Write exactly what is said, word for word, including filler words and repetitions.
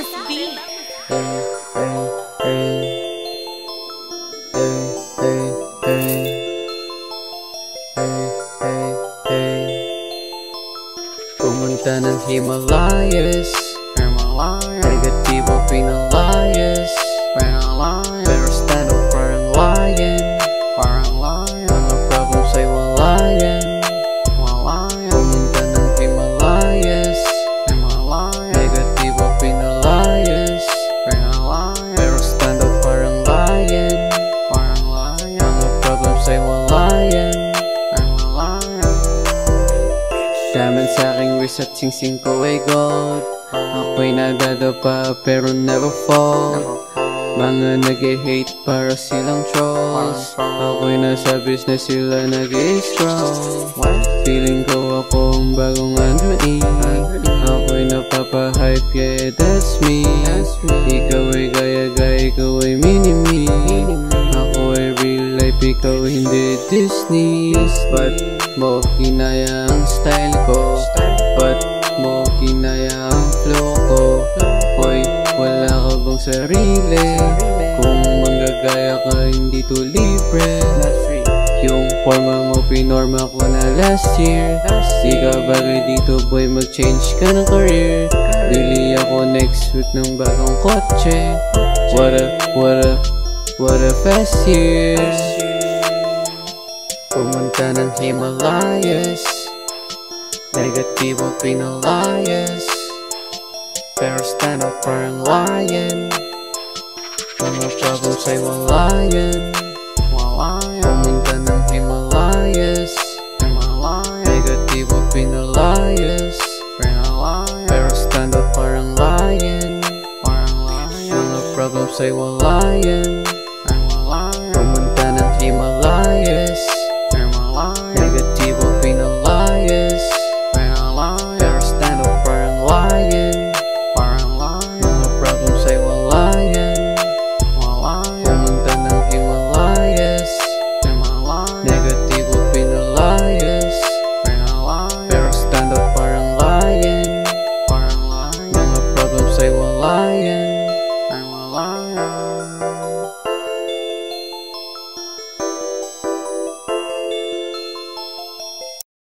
this beat. Pumunta ng Himalayas, negatibo pinalayas, pero stand up parang lion, mga problems ay walayan. Pumunta ng Himalayas, negatibo pinalayas, pero stand up parang lion, mga problems ay walayan. Daman sa'king wrist at sing-sing ko ay gold. Ako'y nadadapa pero never fall. Mga nag-hate para silang trolls. Ako'y nasa business, sila nag-i-scroll. Feeling ko ako ang bagong Andre. Ako'y napapahype, yeah that's me. Ikaw ay gaya-gaya, ikaw ay mini-me. Ako ay real life, ikaw hindi Disney. But mo kinaya ang style ko, but mo kinaya ang flow ko. Hoy, wala ka bang sarili? Kung manggagaya ka, hindi to libre. Yung forma mo, pinorma ko na last year. Di ka bagay dito boy, mag-change ka ng career. Bili ako next week ng bagong kotse. What a, what a, what a fast year. Pumunta ng Himalayas, negatibo pinalayas, pero stand up parang lion. Mga problems ay walayan. Pumunta ng Himalayas, negatibo pinalayas, pero stand up parang lion. Mga problems ay walayan.